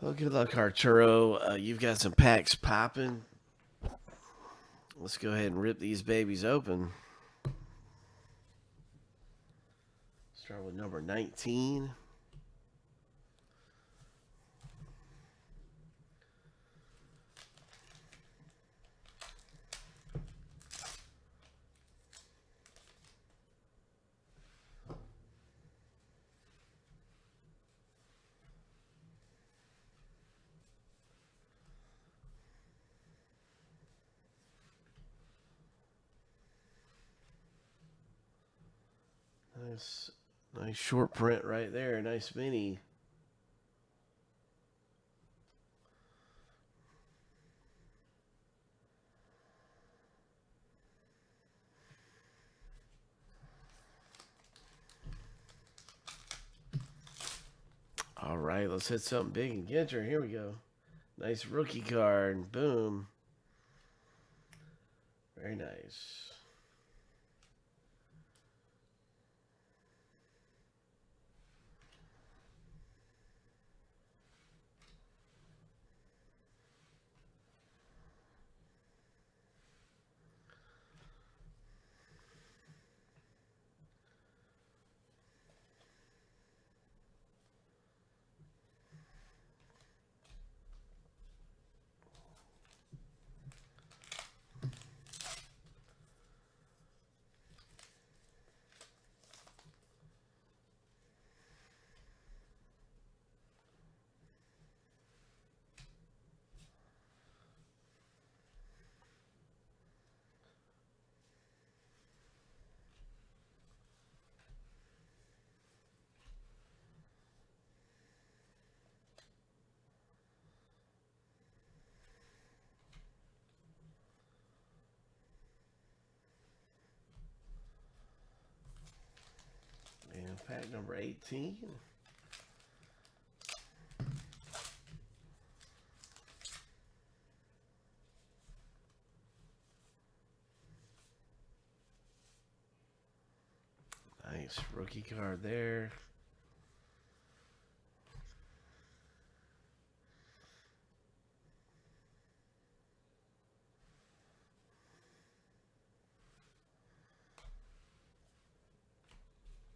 Well, good luck, Arturo. You've got some packs popping. Let's go ahead and rip these babies open. Start with number 19. Nice short print right there. Nice mini. All right, let's hit something big in Ginter. Here we go. Nice rookie card. Boom. Very nice. And pack number 18. Nice rookie card there.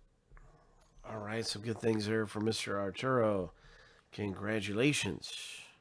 All right, some good things there for Mr. Arturo. Congratulations.